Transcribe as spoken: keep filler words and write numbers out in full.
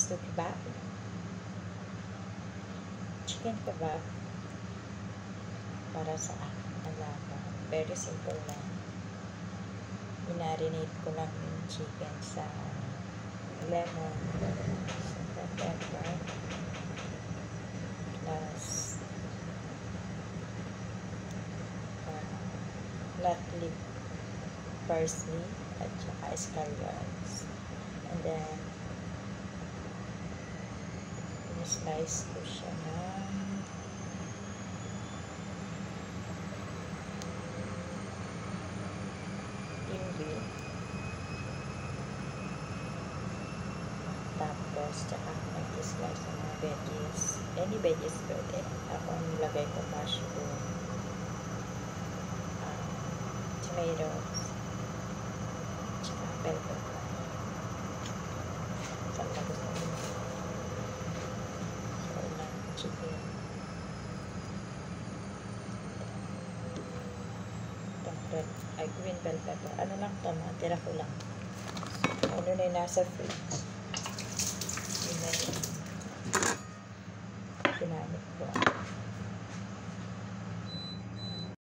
is to kebab. Chicken kebab para sa aking alaga. Very simple lang. Minarinate ko lang yung chicken sa lemon, salt, pepper, plus uh, nut leaf, parsley, at saka scallions. And then, slice ko siya ng imbi. Tapos, tsaka mag-slice ng mga veggies. Any veggies pwede. Ako ang nilagay ko mushroom, uh, tomatoes, tsaka bell pepper. Saan na gusto mo? Chicken. Red, ay, green bell pepper. Ano lang ito, mga tira ko lang. Ano na yung nasa fridge. Yun na yun. Ginamit ko.